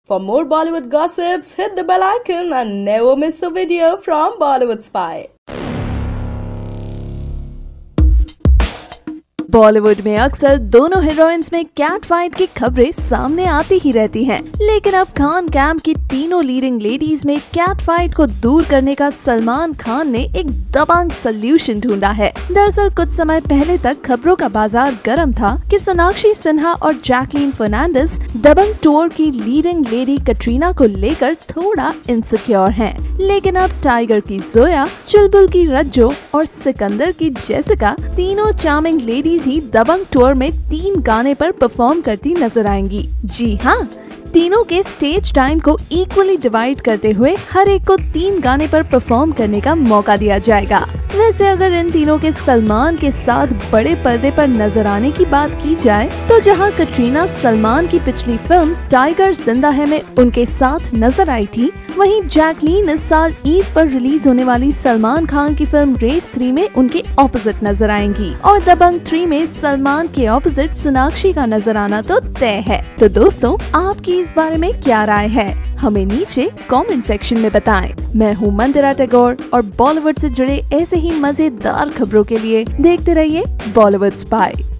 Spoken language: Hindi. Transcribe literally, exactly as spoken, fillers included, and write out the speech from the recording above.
For more Bollywood gossips, hit the bell icon and never miss a video from Bollywood Spy. Bollywood में अक्सर दोनों हीरोइंस में कैट फाइट की खबरें सामने आती ही रहती हैं, लेकिन अब खान कैंप की तीनों लीडिंग लेडीज में कैट फाइट को दूर करने का सलमान खान ने एक दबंग सोल्यूशन ढूंढा है। दरअसल कुछ समय पहले तक खबरों का बाजार गर्म था कि सोनाक्षी सिन्हा और जैकलीन फर्नांडिस दबंग टूर की लीडिंग लेडी कटरीना को लेकर थोड़ा इनसिक्योर हैं, लेकिन अब टाइगर की जोया, चुलबुल की रज्जो और सिकंदर की जेसिका तीनों चार्मिंग लेडीज ही दबंग टूर में तीन गाने पर परफॉर्म करती नजर आएंगी। जी हाँ, तीनों के स्टेज टाइम को इक्वली डिवाइड करते हुए हर एक को तीन गाने पर परफॉर्म करने का मौका दिया जाएगा। वैसे अगर इन तीनों के सलमान के साथ बड़े पर्दे पर नजर आने की बात की जाए तो जहां कटरीना सलमान की पिछली फिल्म टाइगर जिंदा है में उनके साथ नजर आई थी, वहीं जैकलीन इस साल ईद पर रिलीज होने वाली सलमान खान की फिल्म रेस थ्री में उनके ऑपोजिट नजर आएंगी और दबंग थ्री में सलमान के ऑपोजिट सोनाक्षी का नजर आना तो तय है। तो दोस्तों, आपकी इस बारे में क्या राय है, हमें नीचे कमेंट सेक्शन में बताएं। मैं हूँ मंदिरा टैगोर और बॉलीवुड से जुड़े ऐसे ही मजेदार खबरों के लिए देखते रहिए बॉलीवुड स्पाई।